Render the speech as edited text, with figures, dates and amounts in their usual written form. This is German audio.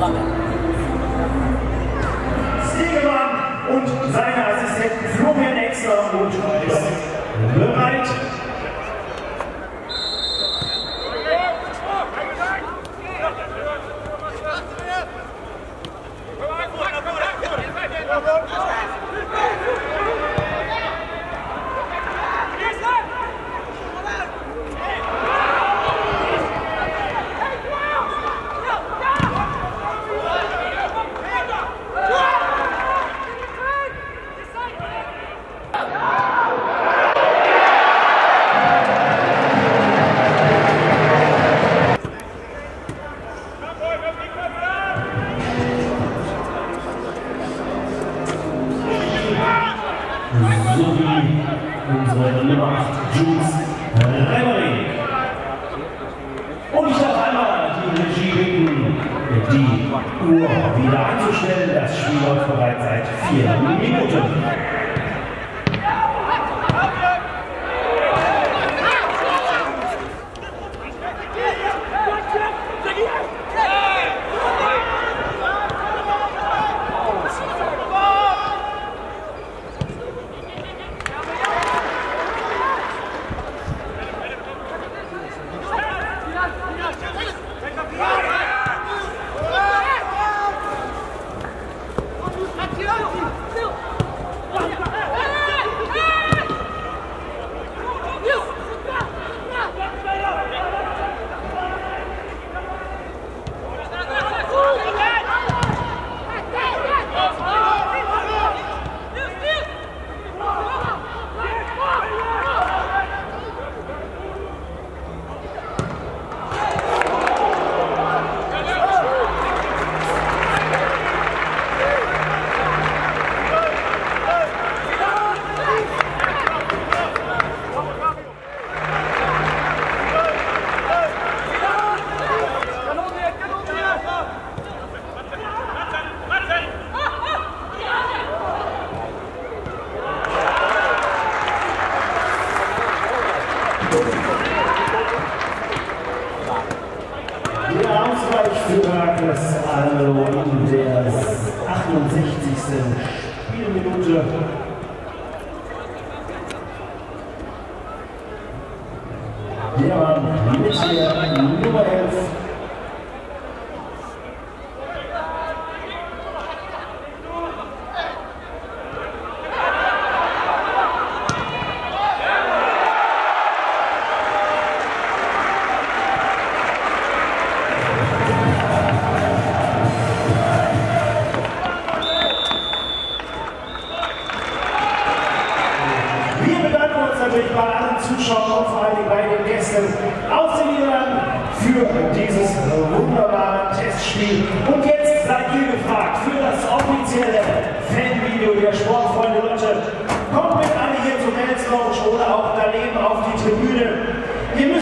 Stegemann und seine Assistenten Florian Exler und ist bereit. Sowie unsere Nummer 8 Jules Reimerling. Und ich darf einmal die Regie bitten, die Uhr wieder einzustellen. Das Spiel läuft bereits seit 4 Minuten. Der Ausgleich für Cristiano in der 68. Spielminute. Der Mann mit der Nummer 11. Bei allen Zuschauern und vor allem bei den Gästen aus den Niederlanden für dieses wunderbare Testspiel. Und jetzt seid ihr gefragt für das offizielle Fanvideo der Sportfreunde Lotte. Kommt mit alle hier zum Welslounge oder auch daneben auf die Tribüne.